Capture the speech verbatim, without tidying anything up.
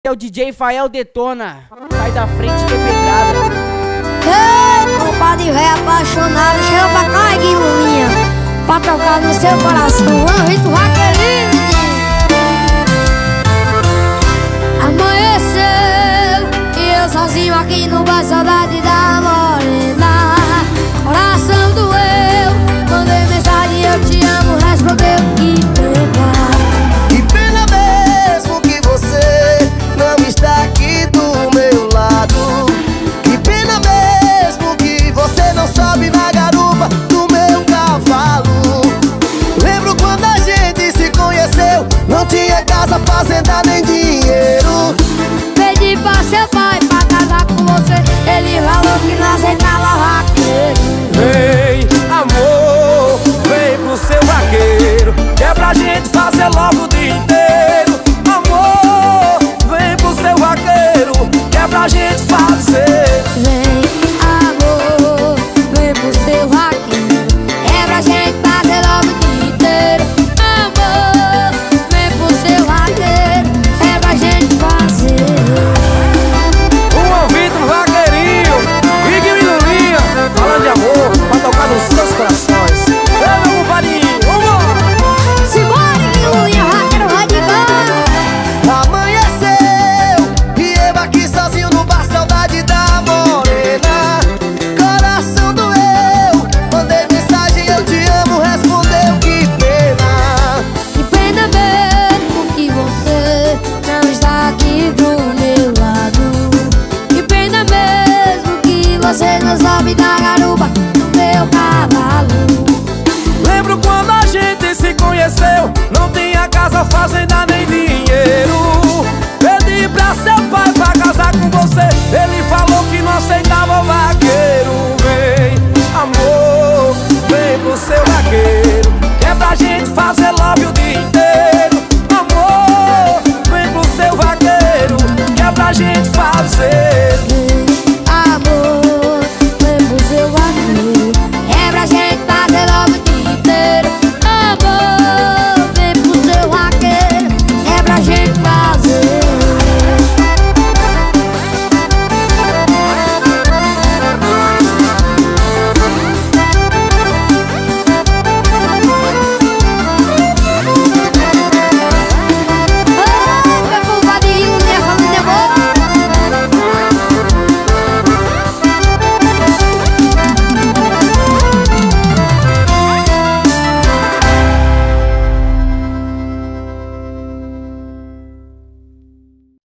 É o D J Fael Detona. Sai da frente que é pedrada. Ei, compadre rei apaixonado, chega pra cá, Guilulinha, pra tocar no seu coração. É o rito vaqueirinho. Amanheceu e eu sozinho aqui no bar, saudade da morena. Coração doeu, mandei mensagem, eu te amo, respondeu que pena. Que pena mesmo que você não está aqui do meu lado. Que pena mesmo que você não sobe na garupa do meu cavalo. Lembro quando a gente se conheceu, não tinha casa, fazenda nem dinheiro. Pedi pra seu pai pra casar com você, ele falou que não aceitava vaqueiro. Vem, amor, vem pro seu vaqueiro, que é pra gente fazer logo o dia inteiro. Amor, vem pro seu vaqueiro, que é pra gente fazer. Vem, amor, vem pro seu vaqueiro, é pra gente fazer logo o dia inteiro. Amor, vem pro seu vaqueiro, é pra gente fazer. Um ouvido no vaqueirinho, e Guilulinha, falando de amor, pra tocar nos seus corações. Ei, meu compadrinho, vambora! Simbora, Guilulinha, vaqueiro radical. Amanheceu e eu aqui sozinho no bar, saudade da morena. Coração doeu, mandei mensagem, eu te amo, respondeu que pena. Que pena mesmo que você não está aqui do meu lado. Que pena mesmo que você não sobe na garupa do meu cavalo. Lembro quando a gente se conheceu,